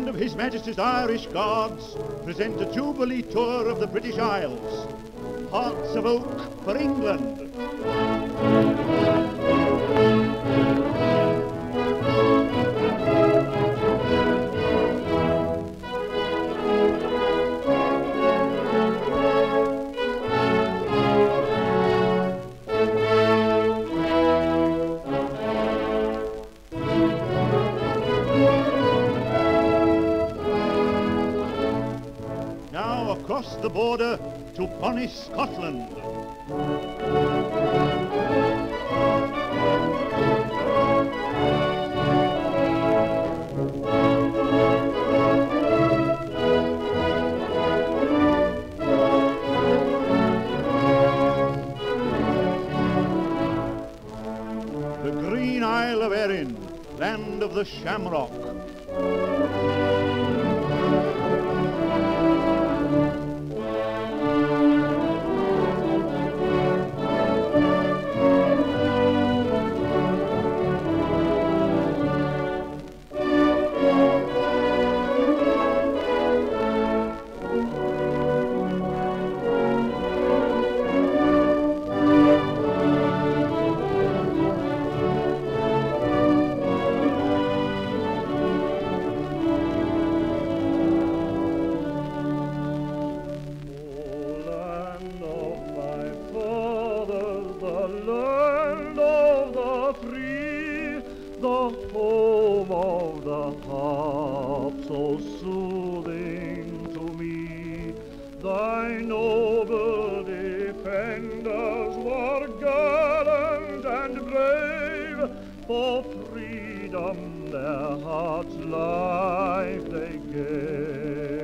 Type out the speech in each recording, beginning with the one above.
of His Majesty's Irish Guards present a Jubilee tour of the British Isles. Hearts of oak for England. Now across the border to bonny Scotland. The green Isle of Erin, land of the shamrock. The home of the harp, so soothing to me. Thy noble defenders were gallant and brave, for freedom their hearts' life they gave.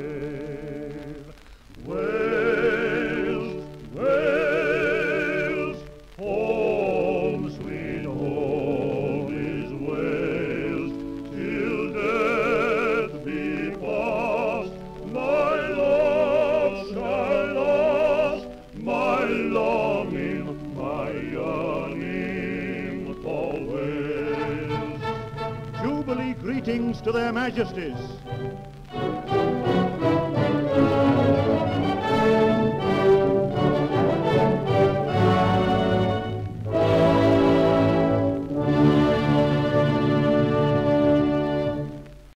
Wales, Wales, home sweet home is Wales, till death be past. My love shall last, my longing, my yearning for Wales. Jubilee greetings to their Majesties.